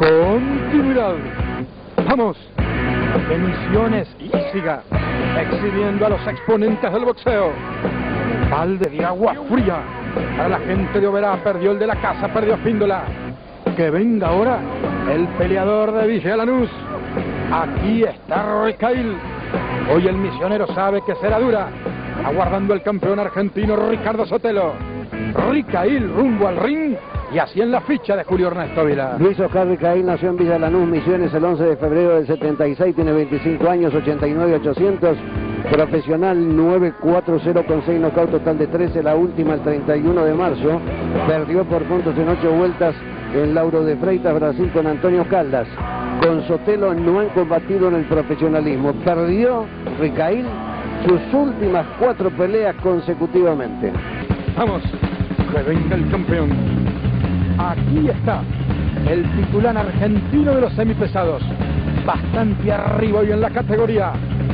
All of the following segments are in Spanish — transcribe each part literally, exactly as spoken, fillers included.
Continuidad. Vamos. Emisiones y siga exhibiendo a los exponentes del boxeo. Balde de agua fría para la gente de Oberá. Perdió el de la casa, perdió Espíndola. Que venga ahora el peleador de Villa Lanús. Aquí está Ricail. Hoy el misionero sabe que será dura. Aguardando el campeón argentino Ricardo Sotelo. Ricail rumbo al ring. Y así en la ficha de Julio Ernesto Vila. Luis Oscar Ricail nació en Villa Lanús, Misiones, el once de febrero del setenta y seis, tiene veinticinco años, ochenta y nueve ochocientos, profesional nueve cuatro cero con seis nocaut, total de trece, la última el treinta y uno de marzo, perdió por puntos en ocho vueltas en Lauro de Freitas, Brasil, con Antonio Caldas. Con Sotelo no han combatido en el profesionalismo, perdió Ricail sus últimas cuatro peleas consecutivamente. Vamos, que venga el campeón. Aquí está el titular argentino de los semipesados, bastante arriba hoy en la categoría.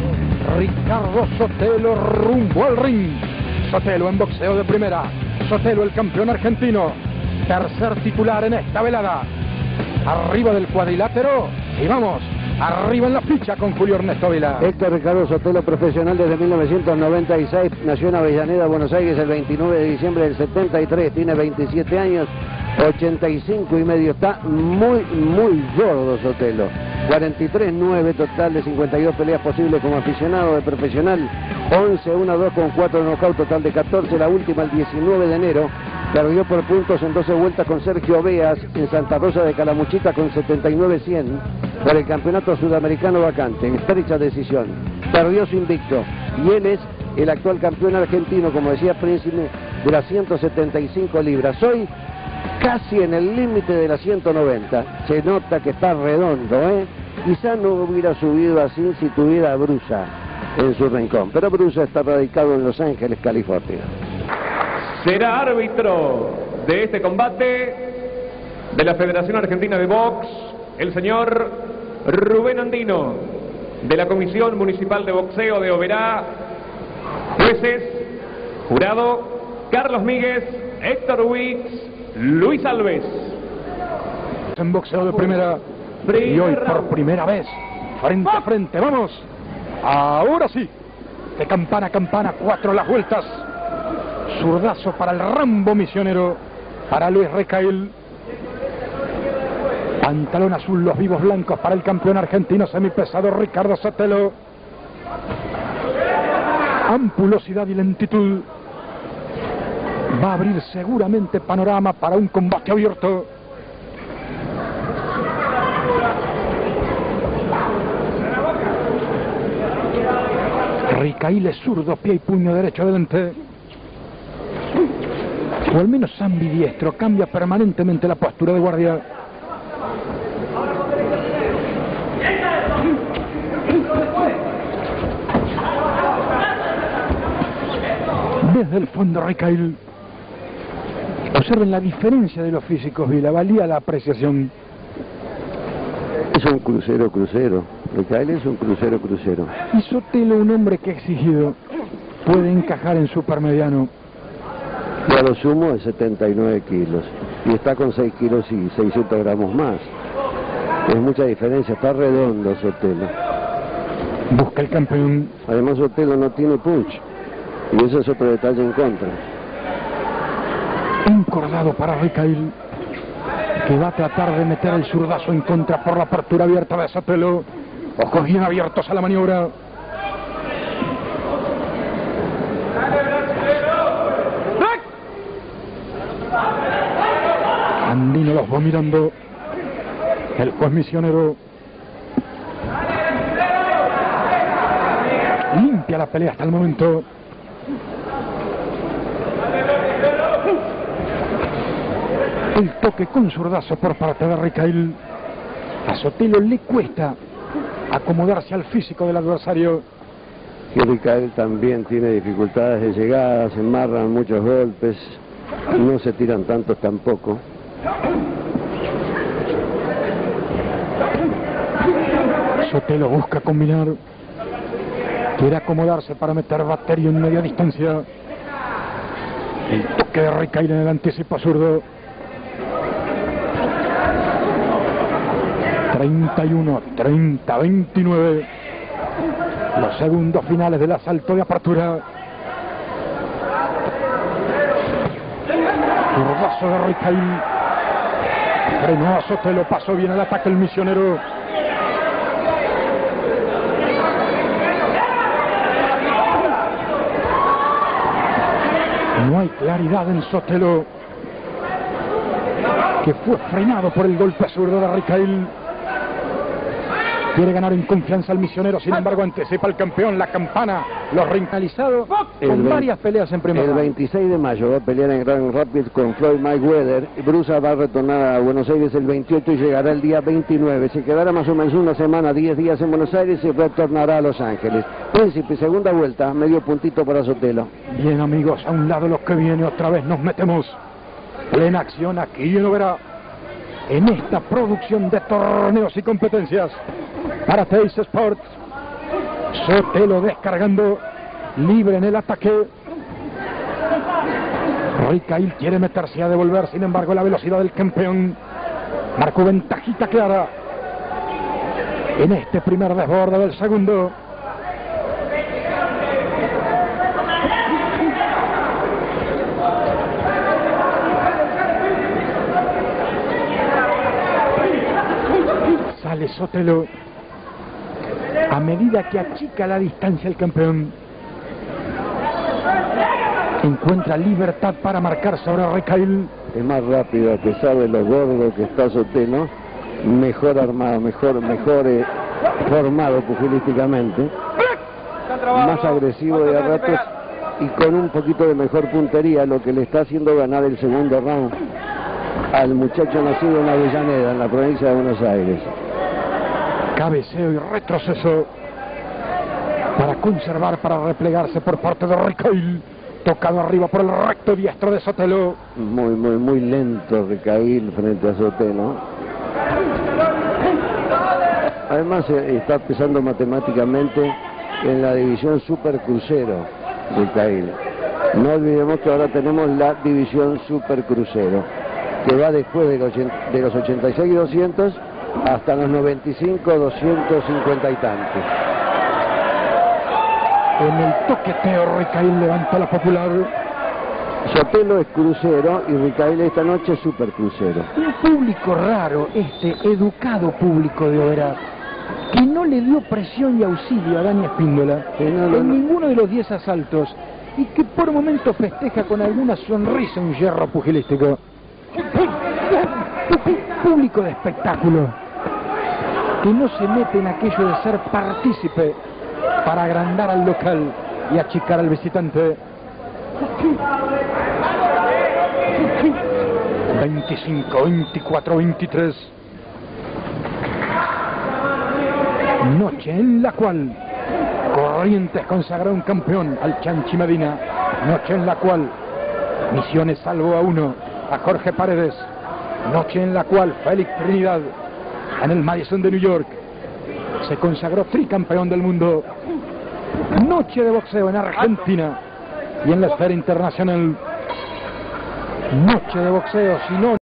Ricardo Sotelo rumbo al ring. Sotelo en boxeo de primera. Sotelo el campeón argentino, tercer titular en esta velada. Arriba del cuadrilátero y vamos, arriba en la ficha con Julio Ernesto Vila. Héctor Ricardo Sotelo, profesional desde mil novecientos noventa y seis, nació en Avellaneda, Buenos Aires, el veintinueve de diciembre del setenta y tres, tiene veintisiete años, ochenta y cinco y medio, está muy, muy gordo Sotelo. cuarenta y tres nueve, total de cincuenta y dos peleas posibles como aficionado de profesional, once uno dos con cuatro nocaut, total de catorce, la última el diecinueve de enero, perdió por puntos en doce vueltas con Sergio Beas en Santa Rosa de Calamuchita con setenta y nueve cien por el campeonato sudamericano vacante, en estrecha decisión, perdió su invicto y él es el actual campeón argentino, como decía Príncipe, de las ciento setenta y cinco libras, hoy casi en el límite de las ciento noventa, se nota que está redondo, ¿eh? Quizá no hubiera subido así si tuviera a Brusa en su rincón, pero Brusa está radicado en Los Ángeles, California. Será árbitro de este combate de la Federación Argentina de Box el señor Rubén Andino, de la Comisión Municipal de Boxeo de Oberá. Jueces, jurado, Carlos Míguez, Héctor Wicks, Luis Alves. En boxeo de primera y hoy por primera vez frente a frente, vamos, ahora sí, de campana a campana, cuatro las vueltas. Zurdazo para el Rambo misionero, para Luis Ricail. Pantalón azul, los vivos blancos para el campeón argentino semipesado Ricardo Sotelo. Ampulosidad y lentitud. Va a abrir seguramente panorama para un combate abierto. Ricail es zurdo, pie y puño derecho adelante. O al menos ambidiestro, cambia permanentemente la postura de guardia. Desde el fondo Ricail. Observen la diferencia de los físicos, Vila, valía la apreciación. Es un crucero crucero, Ricail es un crucero crucero. Y Sotelo, un hombre que ha exigido, puede encajar en supermediano. Y a lo sumo es setenta y nueve kilos. Y está con seis kilos y seiscientos gramos más. Es mucha diferencia, está redondo Sotelo. Busca el campeón. Además Sotelo no tiene punch. Y ese es otro detalle en contra. Encordado para Ricail, que va a tratar de meter el zurdazo en contra por la apertura abierta de Sotelo. Ojos bien abiertos a la maniobra. Andino los va mirando. El juez misionero limpia la pelea hasta el momento. El toque con zurdazo por parte de Ricail. A Sotelo le cuesta acomodarse al físico del adversario. Y Ricail también tiene dificultades de llegada, se emmarran muchos golpes, no se tiran tantos tampoco. Sotelo busca combinar, quiere acomodarse para meter batería en media distancia. El toque de Ricail en el anticipo zurdo. treinta y uno, treinta, veintinueve. Los segundos finales del asalto de apertura. Curvazo de Ricail. Frenó a Sotelo, pasó bien el ataque el misionero. No hay claridad en Sotelo, que fue frenado por el golpe zurdo de Ricail. Quiere ganar en confianza al misionero, sin embargo anticipa al campeón, la campana, los rinalizados, con varias peleas en primera. El veintiséis de mayo va a pelear en Grand Rapids con Floyd Mayweather. Brusa va a retornar a Buenos Aires el veintiocho y llegará el día veintinueve. Se quedará más o menos una semana, diez días en Buenos Aires y retornará a Los Ángeles. Príncipe, segunda vuelta, medio puntito para Sotelo. Bien amigos, a un lado los que viene, otra vez nos metemos. Plena acción aquí en Oberá, en esta producción de torneos y competencias para Teis Sports. Sotelo descargando, libre en el ataque. Ricail quiere meterse a devolver, sin embargo la velocidad del campeón marcó ventajita clara en este primer desborde del segundo. Sale Sotelo a medida que achica la distancia el campeón. Encuentra libertad para marcar sobre Ricail. Es más rápido, a pesar de lo gordo que está Sotelo, mejor armado, mejor, mejor eh, formado pugilísticamente, más agresivo de a ratos y con un poquito de mejor puntería, lo que le está haciendo ganar el segundo round al muchacho nacido en Avellaneda, en la provincia de Buenos Aires. Cabeceo y retroceso para conservar, para replegarse por parte de Ricail. Tocado arriba por el recto diestro de Sotelo. Muy, muy, muy lento Ricail frente a Sotelo. Además eh, está pesando matemáticamente en la división supercrucero Ricail. No olvidemos que ahora tenemos la división supercrucero, que va después de los, de los ochenta y seis y doscientos hasta los noventa y cinco, doscientos cincuenta y tantos. En el toqueteo Ricail levanta la popular. Sotelo es crucero y Ricail esta noche es supercrucero. Un público raro, este educado público de Oberá, que no le dio presión y auxilio a Dani Espíndola Sí, no, no, en no. ninguno de los diez asaltos, y que por momentos festeja con alguna sonrisa un hierro pugilístico. Público de espectáculo, que no se mete en aquello de ser partícipe para agrandar al local y achicar al visitante. veinticinco, veinticuatro, veintitrés. Noche en la cual Corrientes consagró un campeón al Chanchi Medina. Noche en la cual Misiones salvó a uno, a Jorge Paredes. Noche en la cual Félix Trinidad, en el Madison de New York, se consagró tricampeón del mundo. Noche de boxeo en Argentina y en la esfera internacional. Noche de boxeo, si no